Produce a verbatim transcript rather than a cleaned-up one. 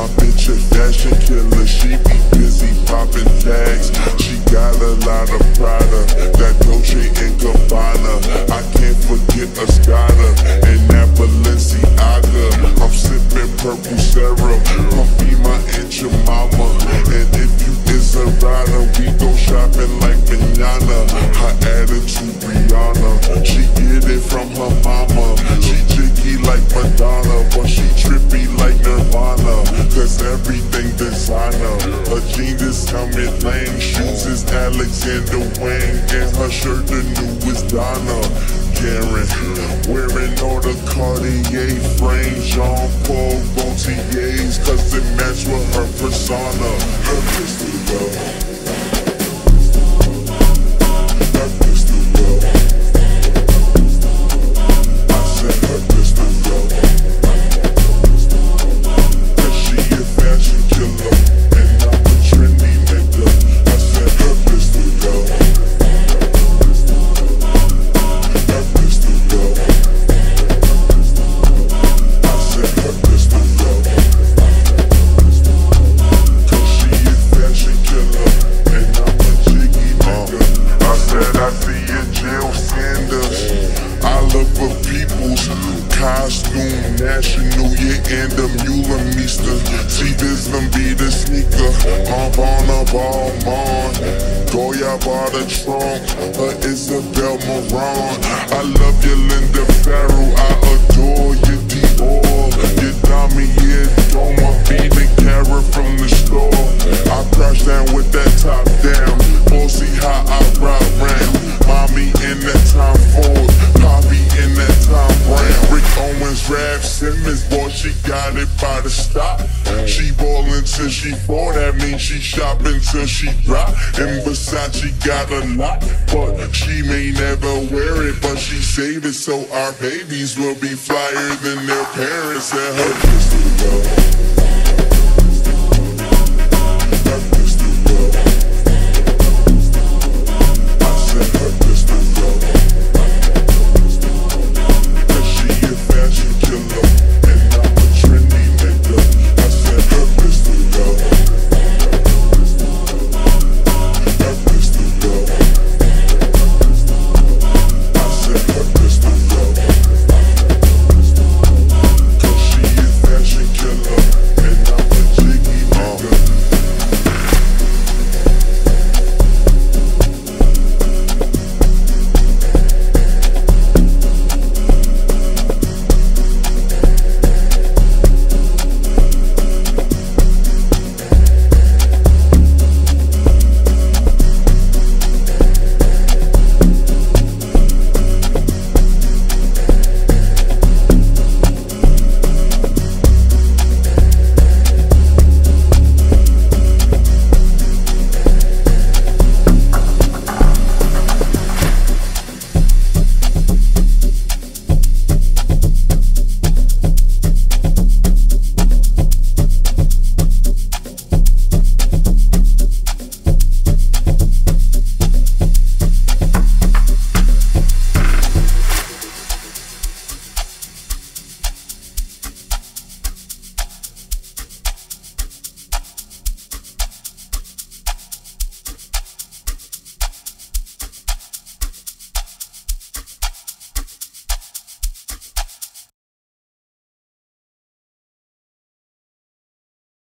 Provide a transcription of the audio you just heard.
My bitch a fashion killer, she be busy popping tags. She got a lot of Prada, that Dolce and Gabbana. I can't forget a Scotta and that Balenciaga. I'm sipping purple syrup, come be my aunt your mama. And if you is a rider, we go shopping like manana. Her attitude Rihanna, she get it from her mama. She jiggy like Madonna, but she trippy like Nirvana. Cause everything designer, her jeans is Helmet Lang, shoes is Alexander Wang, and her shirt the newest Donna Karen. Wearing all the Cartier frames, Jean Paul Gaultier's, cause it match with her persona. Her pistol though, costume national, yeah, and the Mula Meester. See, this gon' be the sneaker. Pump on a ball, man. Goya bought a trunk, her Isabel Marant. I love you, Linda Farrow. I adore you, Dior. You Dami, yeah, Doma. Be the carrot from the store. I crash down with that top down. Boy, see how I ride round. Mommy in that time Ford, Poppy in that time Brown. Rick Owens, Rap Simmons, boy, she got it by the stop. She ballin' till she fall, that means she shopping till she drop. And Versace got a lot, but she may never wear it. But she save it so our babies will be flyer than their parents. And her pistol though.